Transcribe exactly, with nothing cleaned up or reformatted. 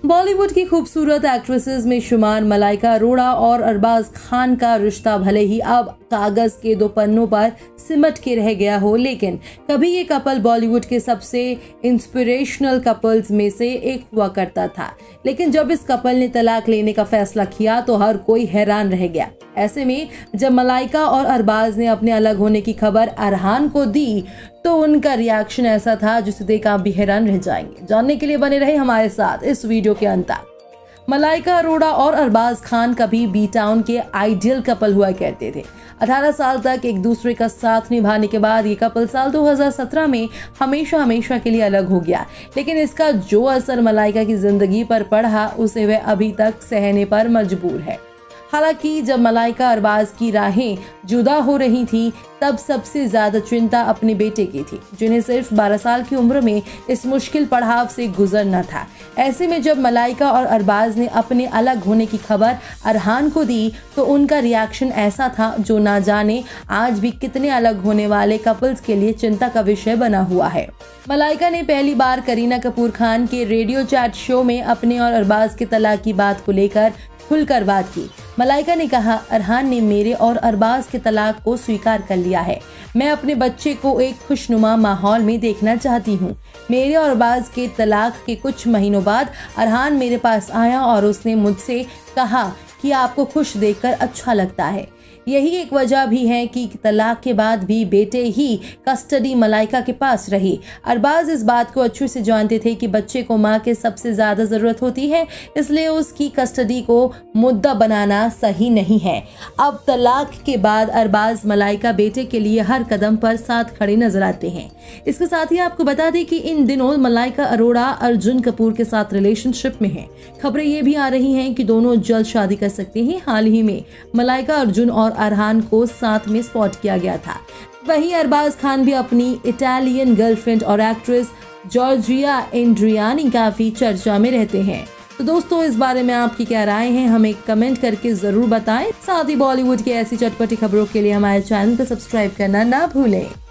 बॉलीवुड की खूबसूरत एक्ट्रेसेस में शुमार मलाइका अरोड़ा और अरबाज खान का रिश्ता भले ही अब कागज के दो पन्नों पर सिमट के रह गया हो, लेकिन कभी ये कपल बॉलीवुड के सबसे इंस्पिरेशनल कपल्स में से एक हुआ करता था। लेकिन जब इस कपल ने तलाक लेने का फैसला किया तो हर कोई हैरान रह गया। ऐसे में जब मलाइका और अरबाज ने अपने अलग होने की खबर अरहान को दी तो उनका रिएक्शन ऐसा था जिसे देख आप भी हैरान रह जाएंगे। जानने के लिए बने रहे हमारे साथ इस वीडियो के अंत तक। मलाइका अरोड़ा और अरबाज खान कभी बी टाउन के आइडियल कपल हुआ करते थे। अठारह साल तक एक दूसरे का साथ निभाने के बाद ये कपल साल दो हज़ार सत्रह में हमेशा हमेशा के लिए अलग हो गया। लेकिन इसका जो असर मलाइका की जिंदगी पर पड़ा उसे वह अभी तक सहने पर मजबूर है। हालांकि जब मलाइका अरबाज की राहें जुदा हो रही थी तब सबसे ज्यादा चिंता अपने बेटे की थी, जिन्हें सिर्फ बारह साल की उम्र में इस मुश्किल पड़ाव से गुजरना था। ऐसे में जब मलाइका और अरबाज ने अपने अलग होने की खबर अरहान को दी तो उनका रिएक्शन ऐसा था जो ना जाने आज भी कितने अलग होने वाले कपल्स के लिए चिंता का विषय बना हुआ है। मलाइका ने पहली बार करीना कपूर खान के रेडियो चैट शो में अपने और अरबाज के तलाक की बात को लेकर खुलकर बात की। मलाइका ने कहा, अरहान ने मेरे और अरबाज के तलाक को स्वीकार कर लिया है। मैं अपने बच्चे को एक खुशनुमा माहौल में देखना चाहती हूँ। मेरे और अरबाज के तलाक के कुछ महीनों बाद अरहान मेरे पास आया और उसने मुझसे कहा कि आपको खुश देखकर अच्छा लगता है। यही एक वजह भी है कि तलाक के बाद भी बेटे ही कस्टडी मलाइका के पास रही। अरबाज इस बात को अच्छे से जानते थे कि बच्चे को मां के सबसे ज्यादा जरूरत होती है, इसलिए उसकी कस्टडी को मुद्दा बनाना सही नहीं है। अब तलाक के बाद अरबाज मलाइका बेटे के लिए हर कदम पर साथ खड़े नजर आते हैं। इसके साथ ही आपको बता दें कि इन दिनों मलाइका अरोड़ा अर्जुन कपूर के साथ रिलेशनशिप में है। खबरें ये भी आ रही हैं कि दोनों जल्द शादी कर सकते हैं। हाल ही में मलाइका अर्जुन और अरहान को साथ में स्पॉट किया गया था। वहीं अरबाज खान भी अपनी इटालियन गर्लफ्रेंड और एक्ट्रेस जॉर्जिया एंड्रियानी काफी चर्चा में रहते हैं। तो दोस्तों, इस बारे में आपकी क्या राय है हमें कमेंट करके जरूर बताएं। साथ ही बॉलीवुड की ऐसी चटपटी खबरों के लिए हमारे चैनल को सब्सक्राइब करना ना भूलें।